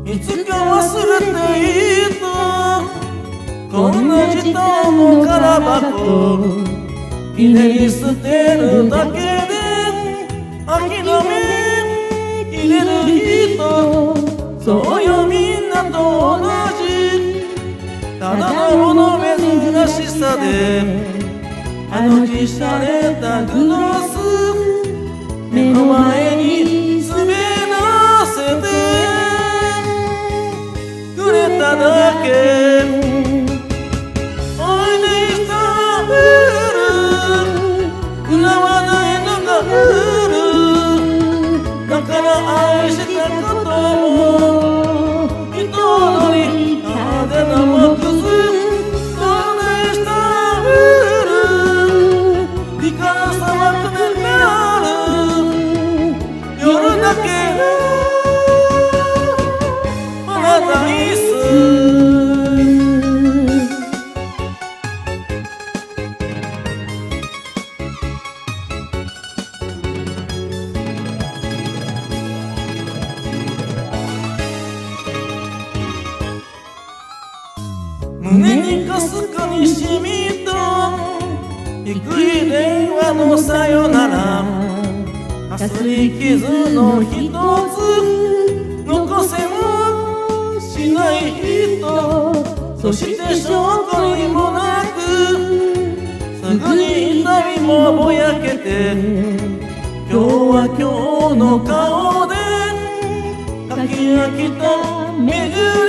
いつか忘れていたこんな時短の空箱きれいに捨てるだけで諦め入れる人そうよみんなと同じただの物珍しさであの日洒落たグラス目の前に滑らせてくれただけだから愛したことも人のに派手なもくずどねしたる理から砂漠でなる夜だけパラダイス胸にかすかにしみた低い電話のさよならかすり傷の一つ残せもしない人そして証拠にもなくすぐに痛みもぼやけて今日は今日の顔で書き飽きた巡り